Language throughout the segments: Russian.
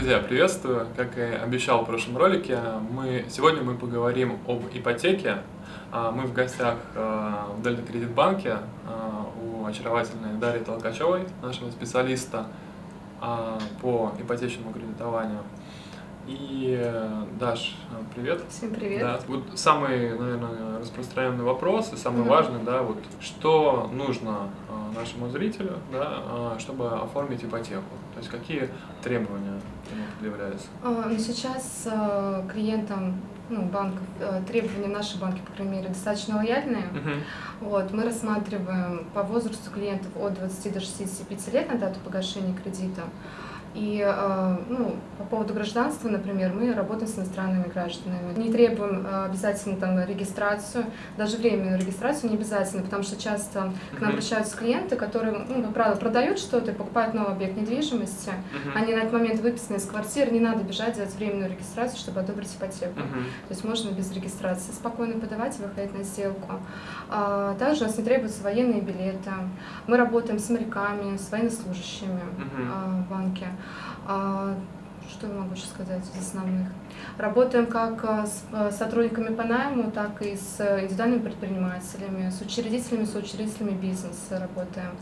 Друзья, приветствую! Как и обещал в прошлом ролике, сегодня мы поговорим об ипотеке. Мы в гостях в Дельта Кредитбанке у очаровательной Дарьи Толкачевой, нашего специалиста по ипотечному кредитованию. И, Даш, привет. Всем привет. Да, вот самый, наверное, распространенный вопрос и самый важный, да, вот что нужно нашему зрителю, да, чтобы оформить ипотеку? То есть какие требования ему предъявляются? Сейчас клиентам банков требования в наши банки, по крайней мере, достаточно лояльные. Вот, мы рассматриваем по возрасту клиентов от 20 до 65 лет на дату погашения кредита. И по поводу гражданства, например, мы работаем с иностранными гражданами. Не требуем обязательно регистрацию, даже временную регистрацию не обязательно, потому что часто к нам обращаются клиенты, которые, как правило, продают что-то и покупают новый объект недвижимости. Они на этот момент выписаны из квартиры, не надо бежать делать временную регистрацию, чтобы одобрить ипотеку. То есть можно без регистрации спокойно подавать и выходить на сделку. Также у нас не требуются военные билеты. Мы работаем с моряками, с военнослужащими в банке. Что я могу еще сказать из основных? Работаем как с сотрудниками по найму, так и с индивидуальными предпринимателями, с учредителями бизнеса работаем.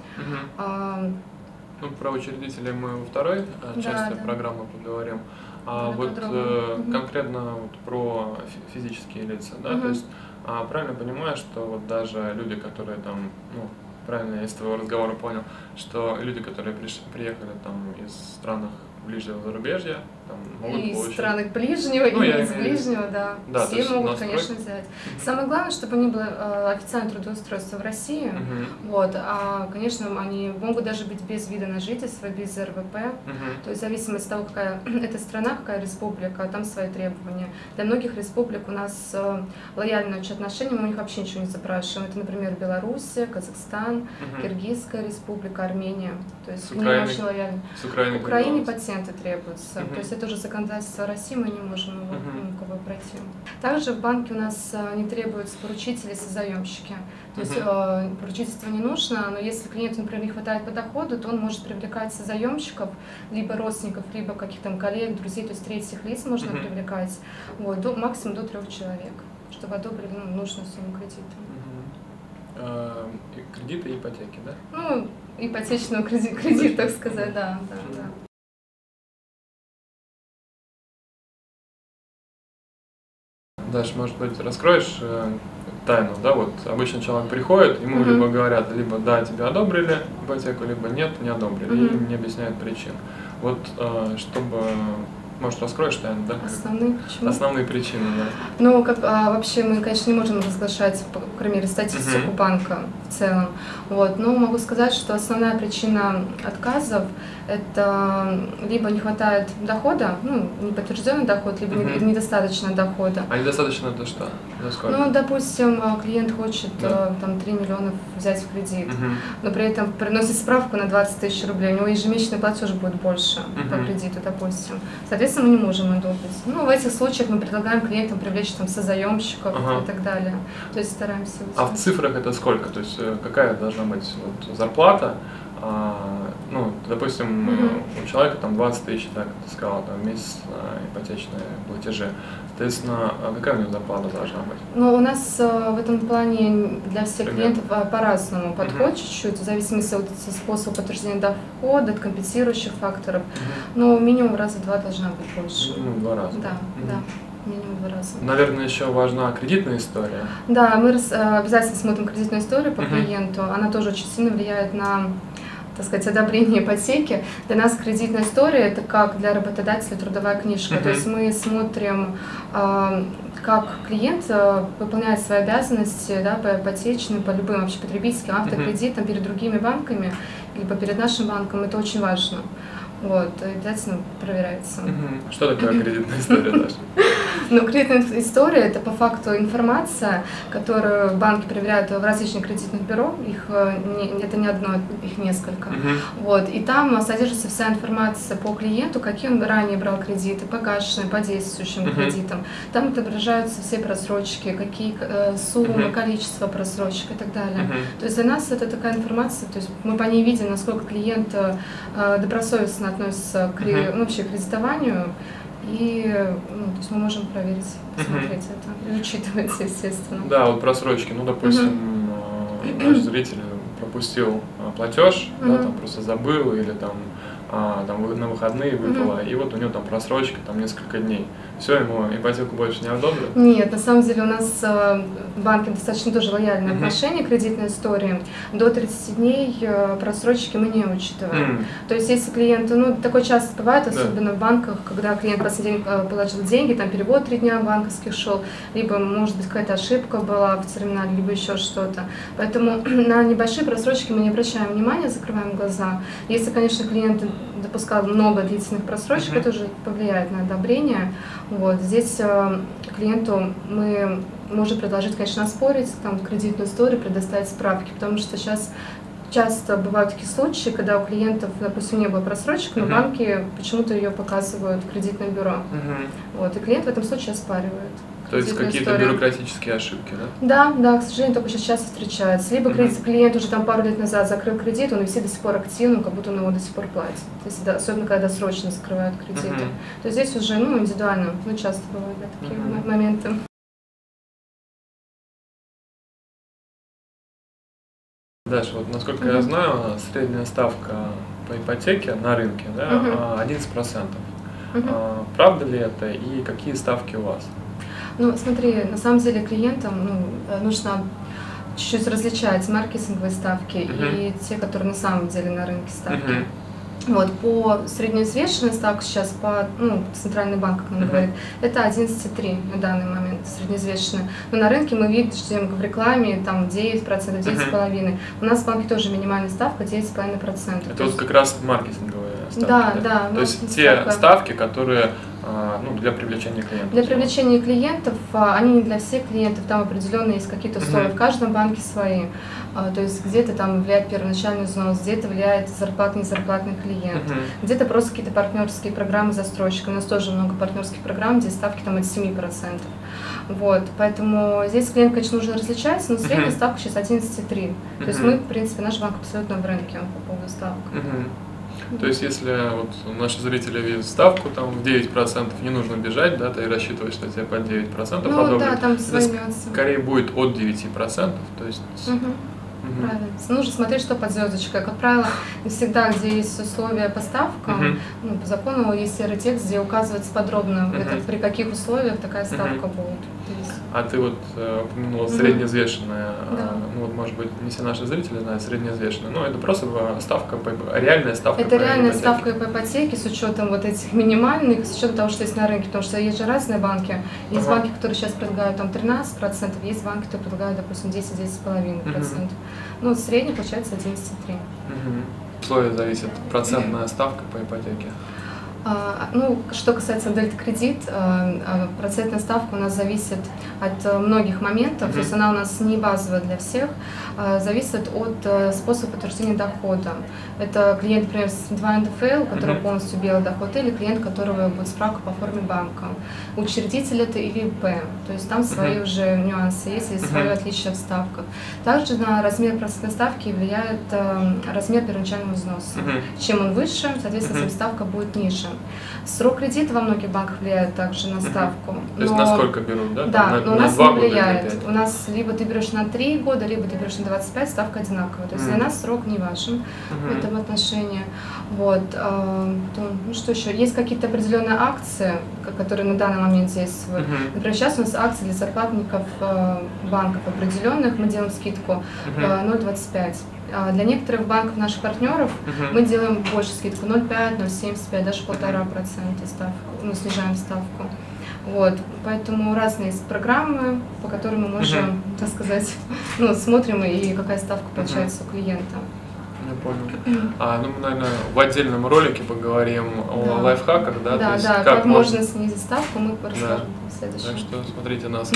Про учредителей мы во второй части программы поговорим. Конкретно про физические лица, да? То есть правильно понимаю, что вот даже люди, которые там, правильно я из твоего разговора понял, что люди, которые приехали там из стран ближнего зарубежья, там могут и получить... из стран ближнего, и из ближнего, да. Все могут, конечно, взять. Самое главное, чтобы не было официального трудоустройства в России. Конечно, они могут даже быть без вида на жительство, без РВП. То есть в зависимости от того, какая это страна, какая республика, там свои требования. Для многих республик у нас лояльное отношение, мы у них вообще ничего не запрашиваем. Это, например, Белоруссия, Казахстан, Киргизская республика, Армения. То есть они очень лояльны. В Украине патенты требуются. То есть это уже законодательство России, мы не можем его никого пройти. Также в банке у нас не требуются поручители и созаемщики. То есть поручительство не нужно, но если клиенту, например, не хватает по доходу, то он может привлекать созаемщиков, либо родственников, либо каких-то коллег, друзей, то есть третьих лиц можно привлекать, максимум до 3 человек, чтобы одобрили нужную сумму кредита. Кредиты и ипотеки, да? Ипотечного кредит, так сказать, да. Даш, может быть, раскроешь тайну, да, вот обычно человек приходит, ему либо говорят, либо да, тебе одобрили ипотеку, либо нет, не одобрили, и не объясняют причин. Вот, чтобы, может, раскроешь тайну, да? Основные причины, да. Вообще мы, конечно, не можем разглашать, по крайней мере, статистику банка в целом, но могу сказать, что основная причина отказов – это либо не хватает дохода, неподтвержденный доход, либо недостаточно дохода. А недостаточно это что? За сколько? Допустим, клиент хочет 3 миллиона взять в кредит, но при этом приносит справку на 20 тысяч рублей, у него ежемесячный платеж будет больше по кредиту, допустим. Соответственно, мы не можем одобрить. В этих случаях мы предлагаем клиентам привлечь созаемщиков и так далее. То есть стараемся. А в цифрах это сколько? То есть какая должна быть зарплата? Допустим, у человека там 20 тысяч, так ты сказала, в месяц ипотечные платежи. Соответственно, какая у него зарплата должна быть? У нас в этом плане для всех клиентов по-разному подход чуть-чуть, в зависимости от способа подтверждения дохода, от компенсирующих факторов. Но минимум в раза 2 должна быть больше. Минимум 2 раза? Да. Минимум 2 раза. Наверное, еще важна кредитная история. Да, мы обязательно смотрим кредитную историю по клиенту. Она тоже очень сильно влияет на, так сказать, одобрение ипотеки. Для нас кредитная история – это как для работодателя трудовая книжка. То есть мы смотрим, как клиент выполняет свои обязанности, по ипотечным, по любым вообще потребительским, автокредитам перед другими банками, либо перед нашим банком. Это очень важно. Обязательно проверяется. Что такое кредитная история, Даша? Ну, кредитная история – это по факту информация, которую банки проверяют в различных кредитных бюро, это не одно, их несколько. Вот, и там содержится вся информация по клиенту, какие он ранее брал кредиты, погашенные, по действующим кредитам. Там отображаются все просрочки, какие суммы, количество просрочек и так далее. То есть для нас это такая информация, то есть мы по ней видим, насколько клиент добросовестно относится к вообще к кредитованию. И то есть мы можем проверить, посмотреть это, и учитывать, естественно. Да, вот просрочки. Ну, допустим, наш зритель пропустил платеж, да, там просто забыл, или там на выходные выпало, и вот у него там просрочка там несколько дней. Все, ему ипотеку больше не одобрят? Нет, на самом деле у нас в банке достаточно тоже лояльное отношение к кредитной истории. До 30 дней просрочки мы не учитываем. То есть если клиент, ну такое часто бывает, особенно в банках, когда клиент последний день положил деньги, там перевод 3 дня банковских шел, либо может быть какая-то ошибка была в терминале, либо еще что-то. Поэтому на небольшие просрочки мы не обращаем внимания, закрываем глаза. Если, конечно, клиент допускал много длительных просрочек, это уже повлияет на одобрение. Вот. Здесь клиенту мы можем предложить, конечно, оспорить там, кредитную историю, предоставить справки, потому что сейчас часто бывают такие случаи, когда у клиентов, допустим, не было просрочек, но банки почему-то ее показывают в кредитное бюро. Вот. И клиент в этом случае оспаривает. То есть какие-то бюрократические ошибки, да? Да, к сожалению, только сейчас часто встречается. Либо клиент уже там пару лет назад закрыл кредит, он висит до сих пор активным, как будто он его до сих пор платит. То есть, особенно когда досрочно закрывают кредиты. То есть здесь уже индивидуально, часто бывают такие моменты. Даша, вот насколько я знаю, средняя ставка по ипотеке на рынке 11%. Правда ли это и какие ставки у вас? Ну, смотри, на самом деле клиентам нужно чуть-чуть различать маркетинговые ставки и те, которые на самом деле на рынке ставки. Вот, по средневзвешенной ставке сейчас, по Центральный банк, как он говорит, это 11,3 на данный момент, средневзвешенная. Но на рынке мы видим в рекламе там 9%, 9,5%. У нас в банке тоже минимальная ставка 9,5%. Это вот как раз маркетинговые ставки? Да. То есть те ставки, которые для привлечения клиентов? Для привлечения клиентов, они не для всех клиентов, там определенные есть какие-то условия, в каждом банке свои. То есть где-то там влияет первоначальный взнос, где-то влияет зарплатный и незарплатный клиент, где-то просто какие-то партнерские программы застройщика. У нас тоже много партнерских программ, где ставки там от 7%. Вот, поэтому здесь клиент, конечно, нужно различать, но средняя ставка сейчас 11,3. То есть мы, в принципе, наш банк абсолютно в рынке по поводу ставок. То есть, если вот наши зрители видят ставку там в 9%, не нужно бежать, да, ты рассчитываешь, что тебе под 9% одобрят. Да, там свои нюансы. Скорее будет от 9%, то есть... Правильно. Нужно смотреть, что под звездочкой. Как правило, всегда, где есть условия по ставкам, по закону есть серый текст, где указывается подробно, при каких условиях такая ставка будет. А ты вот упомянула средневзвешенная, ну вот, может быть, не все наши зрители знают средневзвешенная, но это просто ставка, реальная ставка по ипотеке. Это реальная ставка по ипотеке с учетом вот этих минимальных, с учетом того, что есть на рынке, потому что есть же разные банки. Есть банки, которые сейчас предлагают там 13%, есть банки, которые предлагают, допустим, 10-10,5%. Ну, средний получается 11,3%. Условия зависят, процентная ставка по ипотеке. Что касается Дельта Кредит, процентная ставка у нас зависит от многих моментов, то есть она у нас не базовая для всех, зависит от способа подтверждения дохода. Это клиент, например, с 2 НДФЛ, у которого полностью белый доход, или клиент, у которого будет справка по форме банка. Учредитель это или ИП, то есть там свои уже нюансы есть, есть свое отличие в ставках. Также на размер процентной ставки влияет размер первоначального взноса. Чем он выше, соответственно, ставка будет ниже. Срок кредита во многих банках влияет также на ставку. То есть на сколько берут, да? Да, но у нас не влияет. У нас либо ты берешь на 3 года, либо ты берешь на 25, ставка одинаковая. То есть для нас срок не важен в этом отношении. Вот. Ну что еще? Есть какие-то определенные акции, которые на данный момент действуют. Например, сейчас у нас акции для зарплатников банков определенных, мы делаем скидку 0,25. Для некоторых банков наших партнеров мы делаем больше скидку 0,5, 0,75, даже 1,5% ставку, снижаем ставку. Вот, поэтому разные есть программы, по которым мы можем, так сказать, смотрим и какая ставка получается у клиента. Я понял. Ну, мы, наверное, в отдельном ролике поговорим о лайфхаках, да? Да, то есть, да, как можно снизить ставку, мы расскажем в следующем. Так что смотрите нас.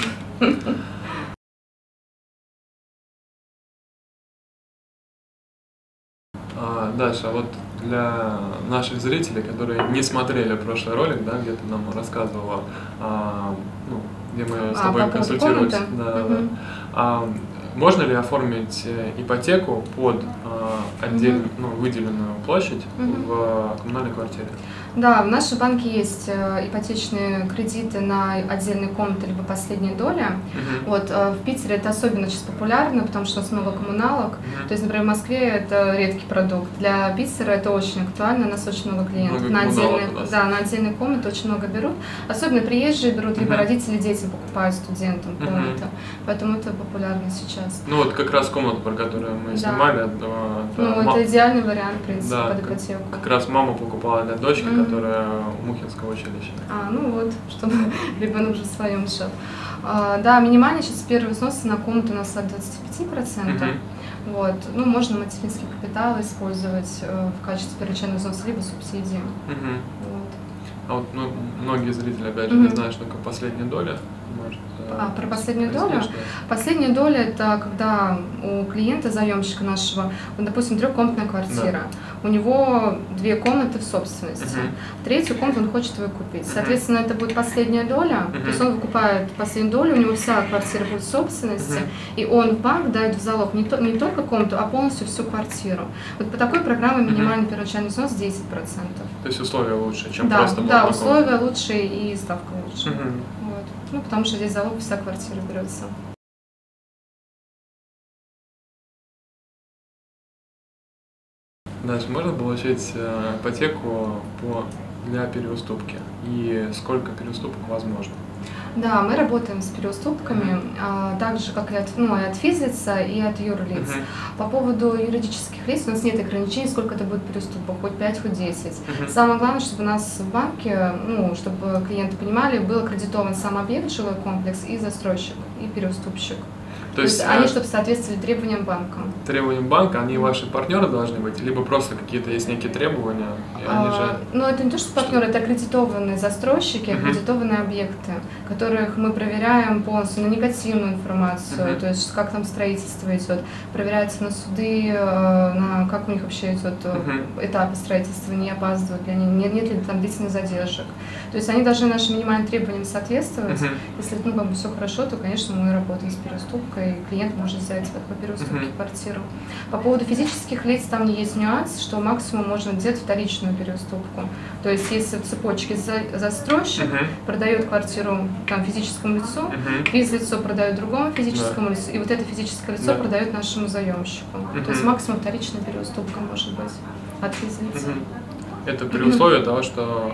Даша, вот для наших зрителей, которые не смотрели прошлый ролик, да, где ты нам рассказывала, ну, где мы с тобой консультировались, можно ли оформить ипотеку под отдельную, выделенную площадь в коммунальной квартире? Да, в нашем банке есть ипотечные кредиты на отдельные комнаты либо последняя доля. Вот, в Питере это особенно сейчас популярно, потому что у нас много коммуналок. То есть, например, в Москве это редкий продукт. Для Питера это очень актуально, у нас очень много клиентов. На отдельные комнаты очень много берут. Особенно приезжие берут, либо родители детям покупают студентам комнаты. Поэтому это популярно сейчас. Ну вот как раз комната, про которую мы снимали. Это идеальный вариант, в принципе, под ипотеку. Как раз мама покупала для дочки, которая у Мухинского училища. Ну вот, чтобы ребенок уже в своем шел. Да, минимально сейчас первый взнос на комнату у нас от 25%. Вот. Ну, можно материнский капитал использовать в качестве первоначального взноса, либо субсидии. Вот, многие зрители, опять же, не знают, что такое последняя доля. Может, про последнюю долю? Последняя доля – это когда у клиента, заемщика нашего, допустим, трехкомнатная квартира. У него 2 комнаты в собственности. Третью комнату он хочет выкупить. Соответственно, это будет последняя доля. То есть он выкупает последнюю долю, у него вся квартира будет в собственности, и он в банк дает в залог не только комнату, а полностью всю квартиру. Вот по такой программе минимальный первоначальный взнос 10%. То есть условия лучше, чем просто банк? Да, условия лучше и ставка лучше. Вот. Ну, потому что здесь залог вся квартира берется. Дальше можно получить ипотеку для переуступки? И сколько переуступок возможно? Да, мы работаем с переуступками, так же, как и от физлица и от юрлиц. По поводу юридических лиц у нас нет ограничений, сколько это будет переуступок, хоть 5, хоть 10. Самое главное, чтобы у нас в банке, чтобы клиенты понимали, был аккредитован сам объект, жилой комплекс, и застройщик, и переуступщик. То есть они, чтобы соответствовали требованиям банка. Требованиям банка, они ваши партнеры должны быть, либо просто какие-то есть некие требования? Это не то, что партнеры, это аккредитованные застройщики, аккредитованные объекты, которых мы проверяем полностью на негативную информацию, то есть как там строительство идет, проверяется на суды, на как у них вообще идет этапы строительства, не опаздывают ли они, нет ли там длительных задержек. То есть они должны нашим минимальным требованиям соответствовать. Если все хорошо, то, конечно, мы работаем с переуступкой, и клиент может взять по переуступке квартиру. По поводу физических лиц там есть нюанс, что максимум можно делать вторичную переуступку. То есть если в цепочке застройщик продает квартиру физическому лицу, физлицо продает другому физическому лицу, и вот это физическое лицо продает нашему заемщику. То есть максимум вторичная переуступка может быть от физлица. Это при условии того, что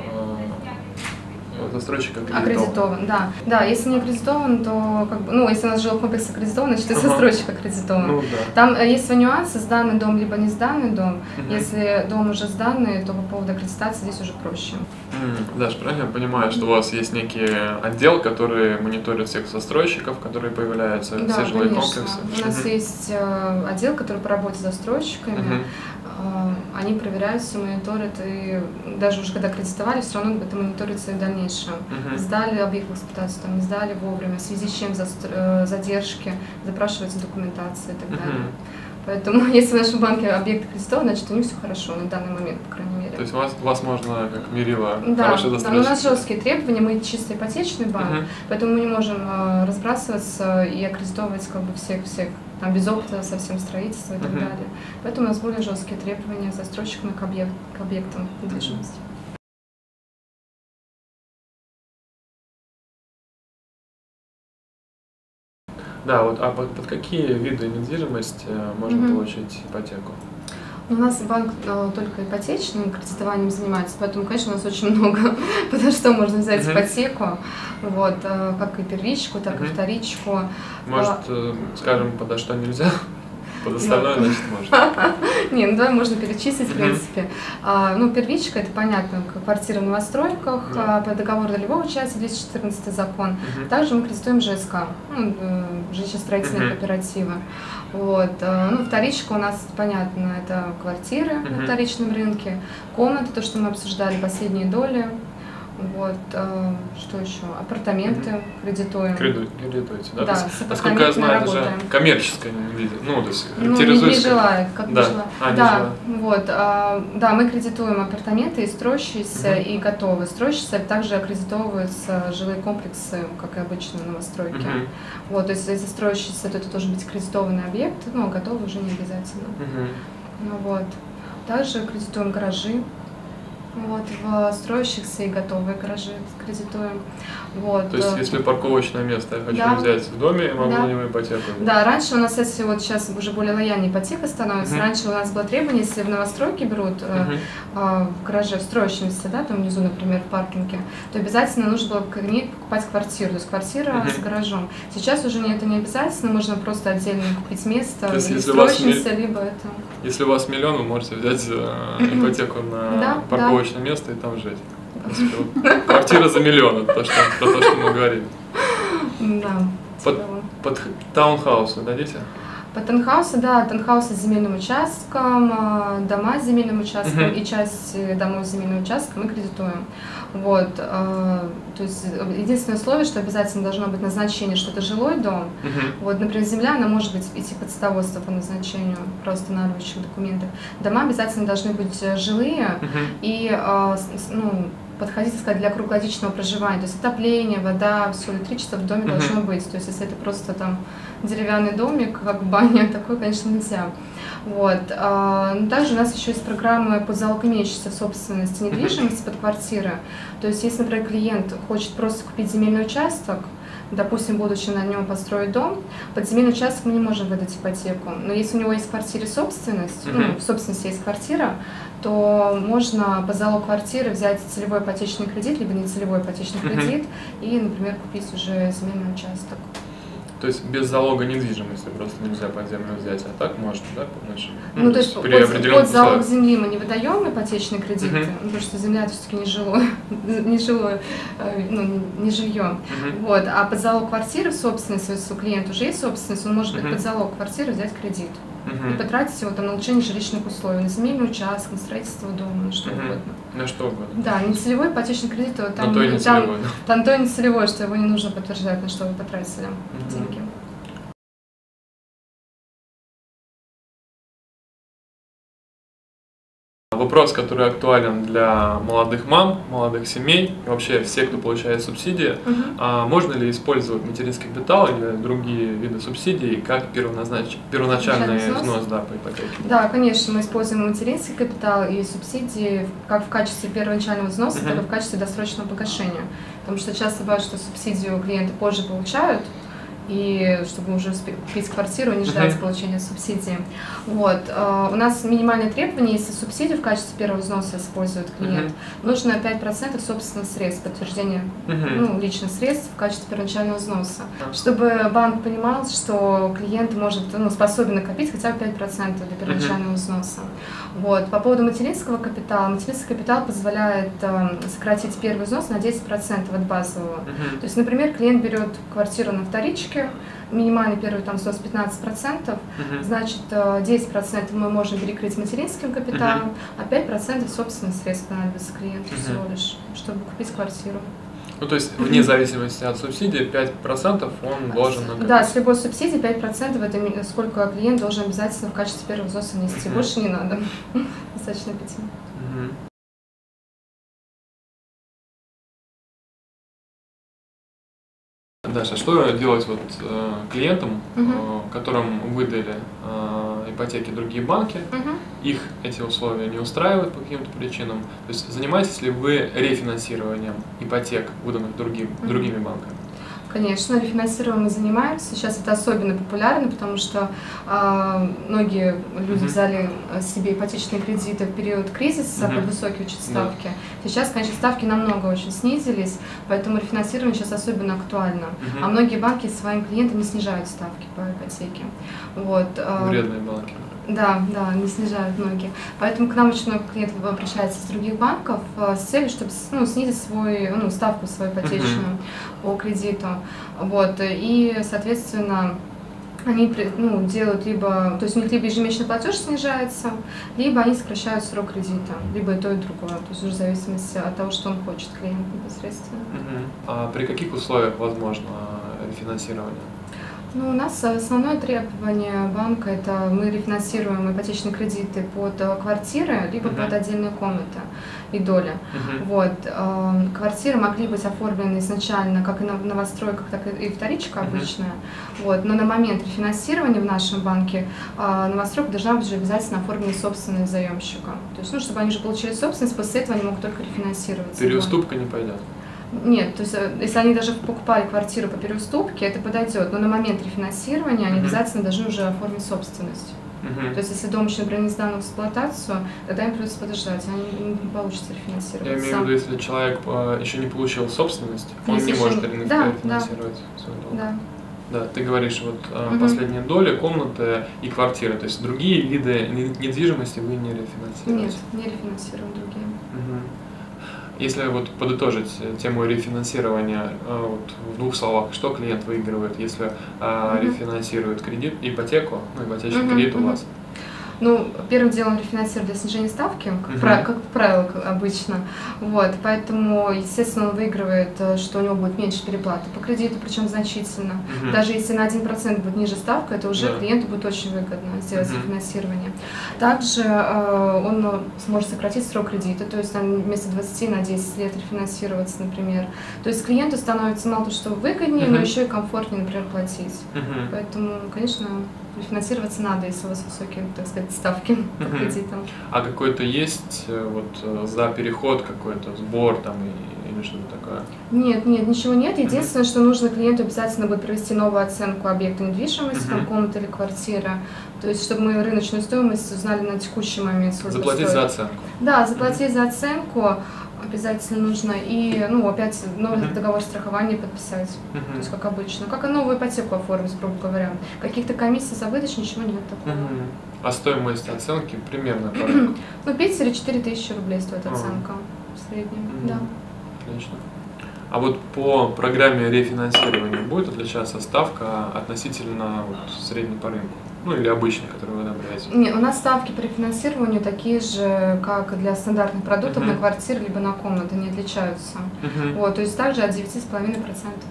застройщик аккредитован. Да, если не аккредитован, то если у нас жилой комплекс аккредитован, значит и застройщик аккредитован. Там есть свои нюансы, сданный дом либо не сданный дом. Если дом уже сданный, то по поводу аккредитации здесь уже проще. Даша, правильно я понимаю, что у вас есть некий отдел, который мониторит всех застройщиков, которые появляются, все жилые комплексы? У нас есть отдел, который по работе с застройщиками. Они проверяют, все мониторят, и даже уже когда аккредитовали, все равно это мониторится и в дальнейшем. Сдали объект в эксплуатацию, не сдали вовремя, в связи с чем задержки, запрашивается документация и так далее. Поэтому, если в нашем банке объект аккредитован, значит у них все хорошо на данный момент, по крайней мере. То есть вас можно как мерило хороший застройщик? Да, у нас жесткие требования, мы чисто ипотечный банк, поэтому мы не можем разбрасываться и аккредитовывать всех там, без опыта совсем строительства и так далее. Поэтому у нас более жесткие требования застройщикам к объектам недвижимости. Да, под какие виды недвижимости можно получить ипотеку? У нас банк только ипотечным кредитованием занимается, поэтому, конечно, у нас очень много, подо что можно взять ипотеку, как и первичку, так и вторичку. Может, скажем, подо что нельзя? Под остальное, значит, можно. Не, ну давай можно перечислить, в принципе. Ну, первичка, это понятно, квартира в новостройках, по договору долевого части, 214 закон. Также мы кредитуем ЖСК, ну, жилищно-строительные кооперативы. Вот. Ну, вторичка у нас, понятно, это квартиры на вторичном рынке, комнаты, то, что мы обсуждали, последние доли. Вот, что еще? Апартаменты кредитуем. Кредитуете, да? Да, То есть, насколько я знаю, это же коммерческое недвижимость. Ну, то есть характеризуется. Нежилая, как да. нежилая. Да, вот, да, мы кредитуем апартаменты и строящиеся, и готовые. Строящиеся также аккредитовываются жилые комплексы, как и обычно новостройки. Вот, то есть, если строящийся, то это должен быть аккредитованный объект, но готовый уже не обязательно. Ну, вот. Также кредитуем гаражи. Вот, в строящихся и готовые гаражи кредитуем. Вот. То есть, если парковочное место я хочу взять в доме, я могу на него ипотеку взять? Да, раньше у нас, если вот сейчас уже более лояльная ипотека становится, раньше у нас было требование, если в новостройке берут в гараже, в строящемся, да, там внизу, например, в паркинге, то обязательно нужно было покупать квартиру, то есть квартира с гаражом. Сейчас уже это не обязательно, можно просто отдельно купить место, либо строящемся, либо это... Если у вас миллион, вы можете взять ипотеку на парковочное место и там жить. Квартира за миллион, это про то, что мы говорили. Да. Под таунхаусы дадите? По таунхаусу, да, таунхаусы с земельным участком, дома с земельным участком и часть домов с земельным участком мы кредитуем. Вот, то есть единственное условие, что обязательно должно быть назначение, что это жилой дом. Вот, например, земля, она может быть идти под садоводство по назначению, просто устанавливающих документах. Дома обязательно должны быть жилые и, ну, подходить, так сказать, для круглогодичного проживания. То есть отопление, вода, все электричество в доме должно быть. То есть если это просто там деревянный домик, как баня, такой, конечно, нельзя. Вот. Также у нас еще есть программы по залогу имеющейся в собственности недвижимости под квартиры. То есть если, например, клиент хочет просто купить земельный участок, допустим, будучи на нем построить дом, под земельный участок мы не можем выдать ипотеку. Но если у него есть в квартире собственность, ну, в собственности есть квартира, то можно по залогу квартиры взять целевой ипотечный кредит, либо нецелевой ипотечный кредит и, например, купить уже земельный участок. То есть без залога недвижимости просто нельзя под землю взять, а так можно, да? Ну, то есть под залог земли мы не выдаем ипотечные кредиты, потому что земля все-таки не жилье. Вот, а под залог квартиры в собственности, если у клиента уже есть собственность, он может под залог квартиры взять кредит и потратить его там на улучшение жилищных условий, на земельный участок, на строительство дома, на что угодно. На что угодно. Да, нецелевой ипотечный кредит, там то и нецелевой, там то и нецелевой, что его не нужно подтверждать, на что вы потратили деньги. Вопрос, который актуален для молодых мам, молодых семей, и вообще все, кто получает субсидии. Можно ли использовать материнский капитал или другие виды субсидий как первоначальный взнос по ипотеке? Да, конечно, мы используем материнский капитал и субсидии как в качестве первоначального взноса, так и в качестве досрочного погашения. Потому что часто бывает, что субсидию клиенты позже получают, и чтобы уже купить квартиру, не ждать получения субсидии. Вот. У нас минимальное требование, если субсидию в качестве первого взноса использует клиент, нужно 5% собственных средств, подтверждение личных средств в качестве первоначального взноса, чтобы банк понимал, что клиент может, способен накопить хотя бы 5% для первоначального взноса. Вот. По поводу материнского капитала, материнский капитал позволяет сократить первый взнос на 10% от базового. То есть, например, клиент берет квартиру на вторичке, минимальный первый взнос 15%, значит 10% мы можем перекрыть материнским капиталом, а 5% собственных средств понадобится клиенту всего лишь, чтобы купить квартиру. Ну, то есть, вне зависимости от субсидии, 5% он должен накопить? Да, с любой субсидии 5% это сколько клиент должен обязательно в качестве первого взноса внести. Больше не надо. Достаточно 5%. Даша, что делать клиентам, которым выдали ипотеки другие банки, их эти условия не устраивают по каким-то причинам? То есть занимаетесь ли вы рефинансированием ипотек, выданных другими банками? Конечно, рефинансированием мы занимаемся. Сейчас это особенно популярно, потому что многие люди взяли себе ипотечные кредиты в период кризиса под высокие очень ставки. Сейчас, конечно, ставки намного очень снизились, поэтому рефинансирование сейчас особенно актуально. А многие банки своим клиентам не снижают ставки по ипотеке. Вот. Вредные банки. Да, да, не снижают многие. Поэтому к нам очень много клиентов обращается из других банков с целью, чтобы снизить ставку свою ипотечную по кредиту. Вот. И, соответственно, они делают либо, то есть у них либо ежемесячный платеж снижается, либо они сокращают срок кредита, либо и то, и другое. То есть уже в зависимости от того, что он хочет, клиент непосредственно. А при каких условиях возможно рефинансирование? У нас основное требование банка – это мы рефинансируем ипотечные кредиты под квартиры, либо под отдельные комнаты и доли. Вот. Квартиры могли быть оформлены изначально как и на новостройках, так и вторичка обычная. Вот. Но на момент рефинансирования в нашем банке новостройка должна быть уже обязательно оформлена собственность заемщика. То есть, чтобы они уже получили собственность, после этого они могут только рефинансироваться. Переуступка не пойдет? Нет, то есть если они даже покупали квартиру по переуступке, это подойдет, но на момент рефинансирования они обязательно должны уже оформить собственность. То есть если дом еще, например, не сдан в эксплуатацию, тогда им придется подождать, они не получится рефинансировать. Я имею в виду, если человек еще не получил собственность, он не может рефинансировать свой долг. Да, ты говоришь, последние доли, комнаты и квартиры, то есть другие виды недвижимости вы не рефинансируете? Нет, не рефинансируем другие. Если подытожить тему рефинансирования в двух словах, что клиент выигрывает, если рефинансирует кредит, ипотеку, ипотечный кредит у вас? Первым делом рефинансируют для снижения ставки, как правило, обычно. Вот, поэтому, естественно, он выигрывает, что у него будет меньше переплаты по кредиту, причем значительно. Даже если на 1% будет ниже ставка, это уже клиенту будет очень выгодно сделать рефинансирование. Также он сможет сократить срок кредита, то есть вместо 20 на 10 лет рефинансироваться, например. То есть клиенту становится мало того, что выгоднее, но еще и комфортнее, например, платить. Поэтому, конечно, рефинансироваться надо, если у вас высокие, так сказать, ставки по кредитам. А какой-то есть за переход какой-то сбор или что-то такое? Нет, ничего нет. Единственное, что нужно клиенту обязательно будет провести новую оценку объекта недвижимости, комнаты или квартиры. То есть, чтобы мы рыночную стоимость узнали на текущий момент. Заплатить за оценку? Да, заплатить за оценку обязательно нужно. И, опять новый договор страхования подписать. То есть, как обычно. Как и новую ипотеку оформить, грубо говоря. Каких-то комиссий за выдачу, ничего нет такого. А стоимость оценки примерно по рынку? В Питере 4000 рублей стоит оценка в среднем. Да. Отлично. А по программе рефинансирования будет отличаться ставка относительно средней по рынку? Или обычной, которую вы одобряете? Нет, у нас ставки по рефинансированию такие же, как для стандартных продуктов на квартиры либо на комнаты, не отличаются. То есть также от 9,5%.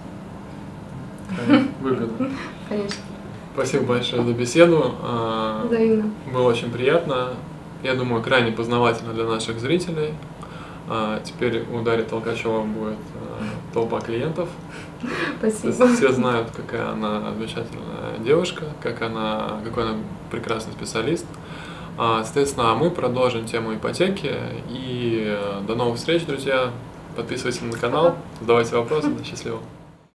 Выгодно. Конечно. Спасибо большое за беседу. Взаимно. Было очень приятно. Я думаю, крайне познавательно для наших зрителей. Теперь у Дарьи Толкачевой будет толпа клиентов. Спасибо. Все знают, какая она замечательная девушка, какой она прекрасный специалист. Соответственно, мы продолжим тему ипотеки. И до новых встреч, друзья. Подписывайтесь на канал, задавайте вопросы. Счастливо.